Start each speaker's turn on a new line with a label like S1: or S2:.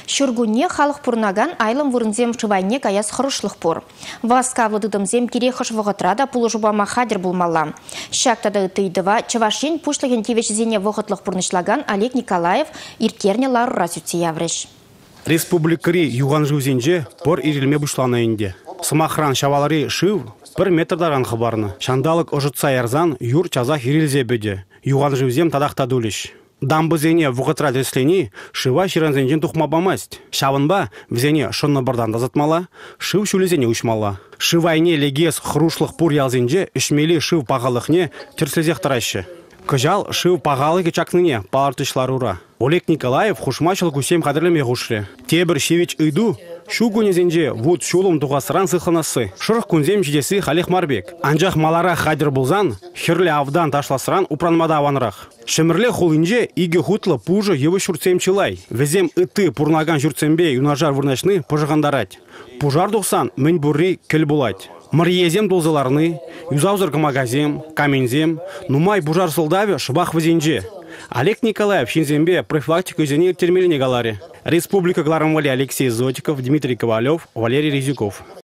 S1: Шүргуне халық пурнаган айлым вырынзем шывайне каяс хырышлық пор. Васкавлы дыдымзем керехыш вғытрада пулы жубама хадыр булмалла. Шактада тыйдыва чавашен пушлыген кевешізене вғытлық пурнышлаган Олег Николаев иркерне ларура сүтсе яврыш.
S2: Республикари юған жүзенже пор ирилме бұшланы инде. Сымахран шавалари шыв 1 метрдаран хабарны. Шандалык ожытса ярзан юр чазах ирилзе бөде. Юған жүзем тадақта дулиш. Дамбызене вғытра дреслени шыва ширанзенжен тухмабамасть. Шавынба взене шонны бардан дазатмала, шыв шулезене учмала. Шывайне легес хрушлық пур ялзенже үшмели шыв пағалықне терслезех тарашы. Кыжал шыв пағалығы чакныне палартышлар ура. Олег Николаев хушмачыл кусем қадірлеме ғушры. Тебір шевич ыйду, шу гөнезенже вуд шулым туғасыран сықланасы. Шырық күнзем жидесі Халех Марбек. Анжақ малара хадыр бұлзан, хірлі авдан ташласыран упранмада аванырақ. Шымірле хулынже иге хутлы пужы евы шүртсем чылай. Везем ыты пурнаган жүртсембе юнажар вырнашны пыжығандарать. Пужар доқсан мін бурри кіл булать. Мырьезем долзыларны, юзаузырғы магазем, камензем, нумай бужар сылдаве шыбақ візенже. Олег Николаев шинзембе профилактика өзіне термеліне галаре. Республика Гларамвали Алексей Зотиков, Дмитрий Ковалев, Валерий Резюков.